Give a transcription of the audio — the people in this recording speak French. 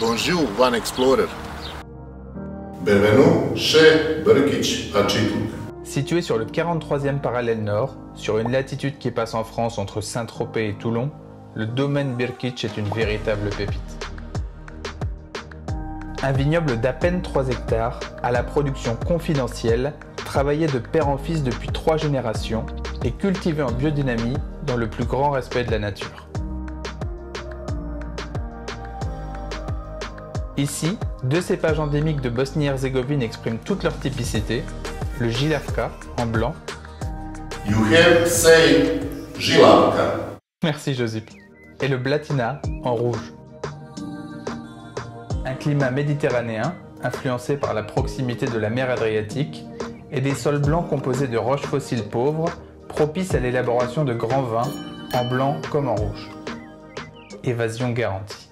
Bonjour, Van Explorer. Bienvenue chez Brkić Ačitluk. Situé sur le 43e parallèle nord, sur une latitude qui passe en France entre Saint-Tropez et Toulon, le domaine Brkić est une véritable pépite. Un vignoble d'à peine 3 hectares, à la production confidentielle, travaillé de père en fils depuis 3 générations et cultivé en biodynamie dans le plus grand respect de la nature. Ici, 2 cépages endémiques de Bosnie-Herzégovine expriment toute leur typicité, le Žilavka en blanc. You have said Žilavka. Merci Josip. Et le Blatina en rouge. Un climat méditerranéen, influencé par la proximité de la mer Adriatique, et des sols blancs composés de roches fossiles pauvres, propices à l'élaboration de grands vins, en blanc comme en rouge. Évasion garantie.